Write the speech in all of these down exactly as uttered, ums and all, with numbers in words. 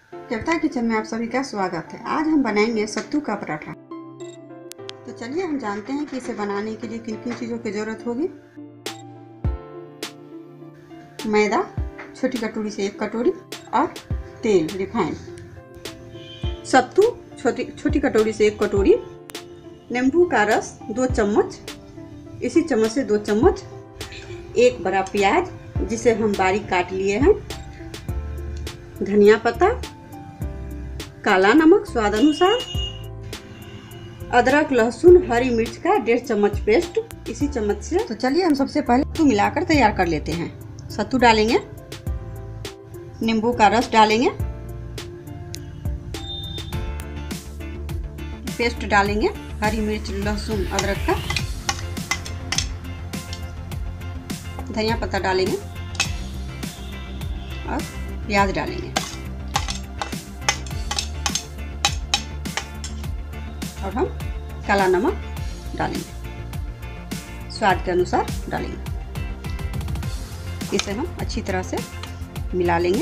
कविता kitchen में आप सभी का स्वागत है। आज हम बनाएंगे सत्तू का पराठा। तो चलिए हम जानते हैं कि इसे बनाने के लिए किन किन चीज़ों की ज़रूरत होगी। मैदा छोटी कटोरी से एक कटोरी और तेल रिफाइंड। सत्तू छोटी छोटी कटोरी से एक कटोरी। नींबू का रस दो चम्मच, इसी चम्मच से दो चम्मच। एक बड़ा प्याज जिसे हम बारीक काट लिए हैं। धनिया पत्ता, काला नमक स्वाद अनुसार, अदरक लहसुन हरी मिर्च का डेढ़ चम्मच पेस्ट इसी चम्मच से। तो चलिए हम सबसे पहले सत्तू मिलाकर तैयार कर लेते हैं। सत्तू डालेंगे, नींबू का रस डालेंगे, पेस्ट डालेंगे हरी मिर्च लहसुन अदरक का, धनिया पत्ता डालेंगे और प्याज डालेंगे और हम काला नमक डालेंगे, स्वाद के अनुसार डालेंगे। इसे हम अच्छी तरह से मिला लेंगे।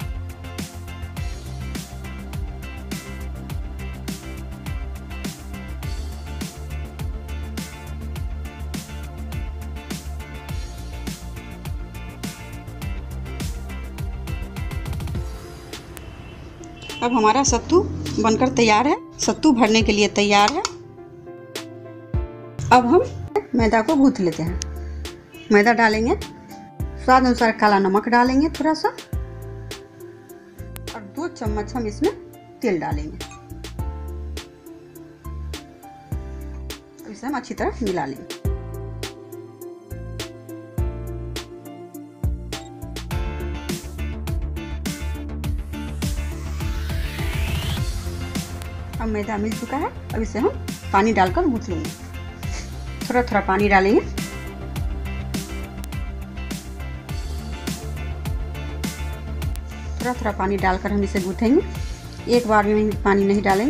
अब हमारा सत्तू बनकर तैयार है। सत्तू भरने के लिए तैयार है। अब हम मैदा को गूंथ लेते हैं। मैदा डालेंगे, स्वाद अनुसार काला नमक डालेंगे थोड़ा सा और दो चम्मच हम इसमें तेल डालेंगे। इसे हम अच्छी तरह मिला लेंगे। अब मैदा मिल चुका है। अब इसे हम पानी डालकर गूंथ लेंगे। थोड़ा थोड़ा पानी डालेंगे। थोड़ा थोड़ा पानी डालकर हम इसे गूंथेंगे, एक बार में पानी नहीं डालेंगे।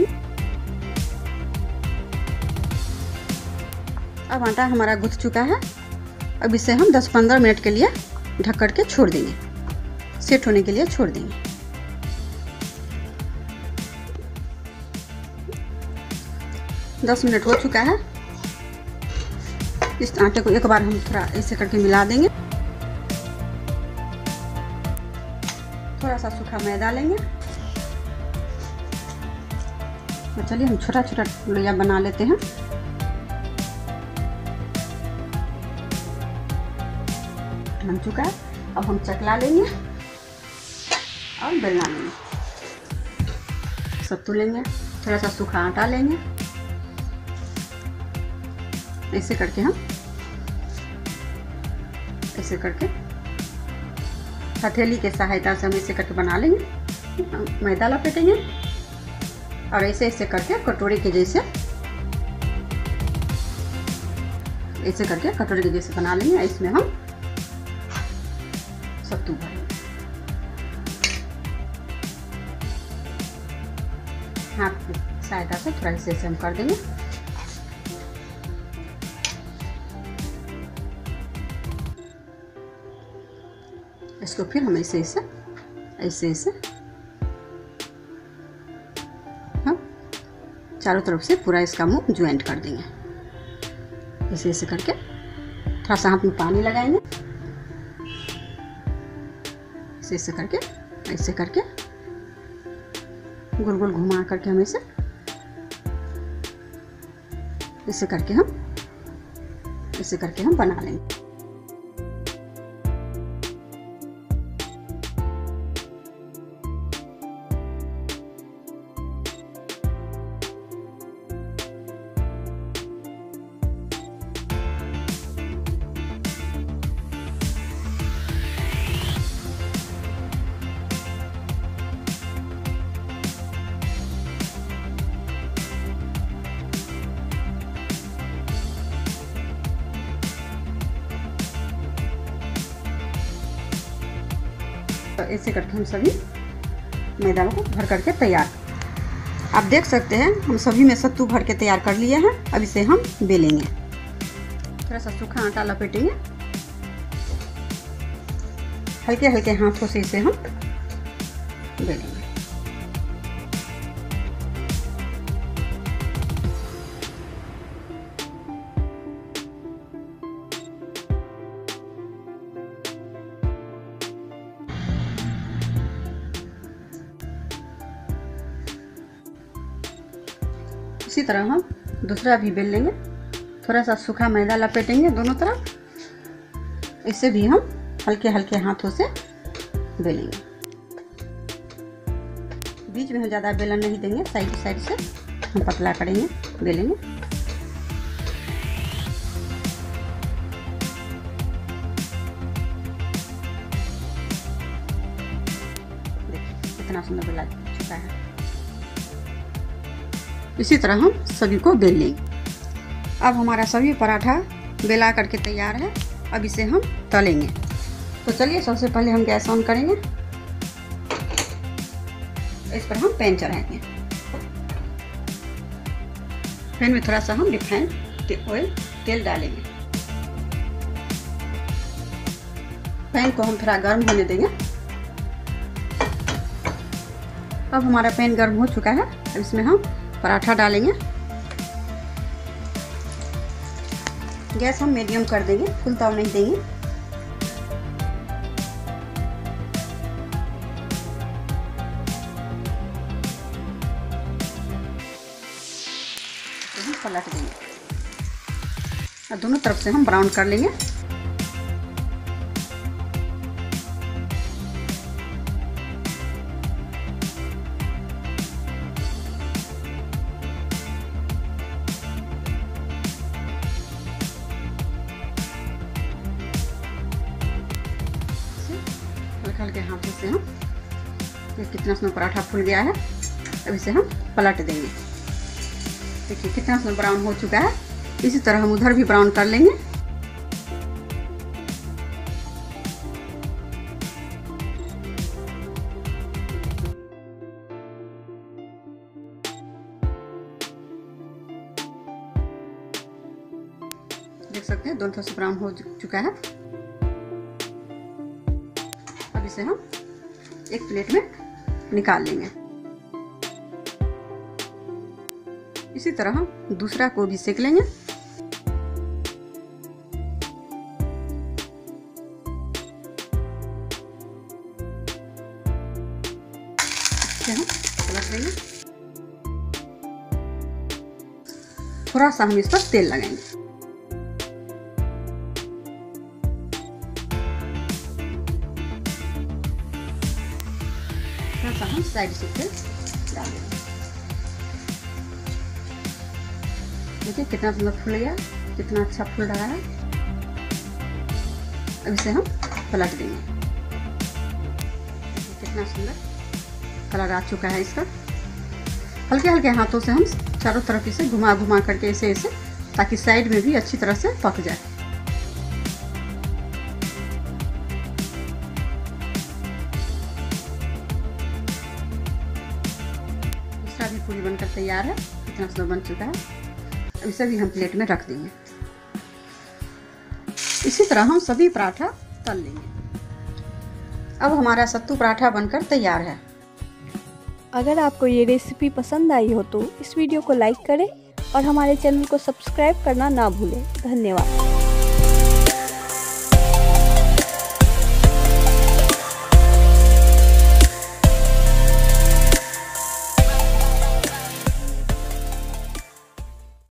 अब आटा हमारा गूंथ चुका है। अब इसे हम दस पंद्रह मिनट के लिए ढक कर के छोड़ देंगे, सेट होने के लिए छोड़ देंगे। दस मिनट हो चुका है। इस आटे को एक बार हम थोड़ा ऐसे करके मिला देंगे। थोड़ा सा सूखा मैदा लेंगे। तो चलिए हम छोटा छोटा लोया बना लेते हैं। बन चुका है। अब हम चकला लेंगे और बेलना लेंगे। सत्तू लेंगे, थोड़ा सा सूखा आटा लेंगे। ऐसे करके हम ऐसे करके हथेली के सहायता से हम ऐसे करके बना लेंगे। मैदा लपेटेंगे और ऐसे ऐसे करके कटोरी के जैसे ऐसे करके कटोरी के जैसे बना लेंगे। इसमें हम सत्तू भरेंगे। हाथ की सहायता से थोड़ा ऐसे ऐसे हम कर देंगे। इसको फिर हम ऐसे ऐसे ऐसे ऐसे हम चारों तरफ से पूरा इसका मुंह ज्वाइंट कर देंगे। ऐसे ऐसे करके थोड़ा सा हाथ में पानी लगाएंगे। ऐसे ऐसे करके ऐसे करके गोल गोल घुमा करके हम ऐसे ऐसे करके हम ऐसे करके हम बना लेंगे। तो ऐसे करके हम सभी मैदा को भर करके तैयार। आप देख सकते हैं हम सभी में सत्तू भर के तैयार कर लिए हैं। अब इसे हम बेलेंगे। थोड़ा सा सूखा आटा लपेटेंगे, हल्के हल्के हाथों से इसे हम बेलेंगे। इसी तरह हम दूसरा भी बेल लेंगे। थोड़ा सा सूखा मैदा लपेटेंगे दोनों तरफ। इसे भी हम हल्के हल्के हाथों से बेलेंगे। बीच में हम ज़्यादा बेलन नहीं देंगे, साइड साइड से हम पतला करेंगे, बेलेंगे। देखिए कितना सुंदर बेला चुका है। इसी तरह हम सभी को बेल लेंगे। अब हमारा सभी पराठा बेला करके तैयार है। अब इसे हम तलेंगे। तो चलिए सबसे पहले हम गैस ऑन करेंगे। इस पर हम पैन चढ़ाएंगे। पैन में थोड़ा सा हम रिफाइंड ऑयल तेल डालेंगे। पैन को हम थोड़ा गर्म होने देंगे। अब हमारा पैन गर्म हो चुका है। अब इसमें हम पराठा डालेंगे। गैस हम मीडियम कर देंगे, फुल ताव नहीं देंगे। तो हम पलट देंगे और दोनों तरफ से हम ब्राउन कर लेंगे। हल्के हाथों से हम, ये कितना सुंदर पराठा फूल गया है। अब इसे हम पलट देंगे। देखिए कितना सुंदर ब्राउन हो चुका है। इसी तरह हम उधर भी ब्राउन कर लेंगे। देख सकते हैं दोनों तरफ से ब्राउन हो चुका है। अब इसे हम एक प्लेट में निकाल लेंगे। इसी तरह हम दूसरा को भी सेक लेंगे। इसे हम पलट लेंगे। थोड़ा सा हम इस पर तेल लगाएंगे। थोड़ा सा हम साइड से तेल डाल देंगे। देखिए कितना सुंदर फूल गया, कितना अच्छा फूल रहा है। अब इसे हम पलट देंगे। कितना सुंदर कलर आ चुका है इसका। हल्के हल्के हाथों से हम चारों तरफ इसे घुमा घुमा करके इसे इसे ताकि साइड में भी अच्छी तरह से पक जाए। दूसरा भी पूरी बनकर तैयार है। कितना सुंदर बन चुका है। अब इसे भी हम प्लेट में रख देंगे। इसी तरह हम सभी पराठा तल लेंगे। अब हमारा सत्तू पराठा बनकर तैयार है। अगर आपको ये रेसिपी पसंद आई हो तो इस वीडियो को लाइक करें और हमारे चैनल को सब्सक्राइब करना ना भूलें। धन्यवाद।